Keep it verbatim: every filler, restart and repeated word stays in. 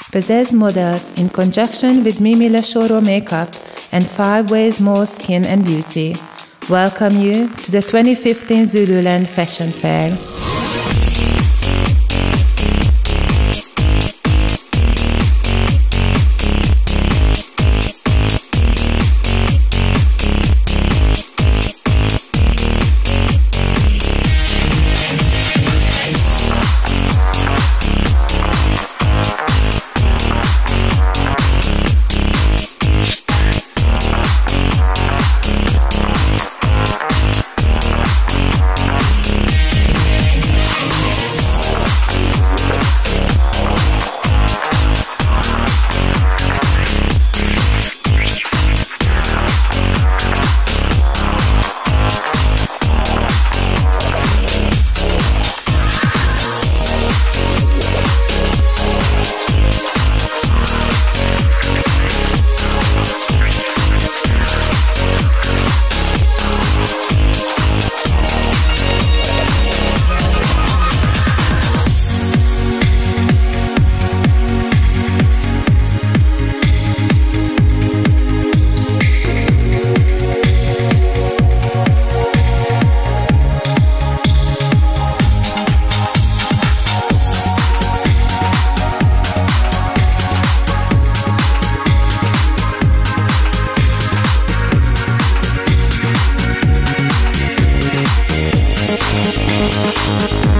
Pizzazz Models, in conjunction with Mimi Oshorel Make-up and Five Ways More Skin and Beauty, welcome you to the twenty fifteen Zululand Fashion Fair. We'll be right back.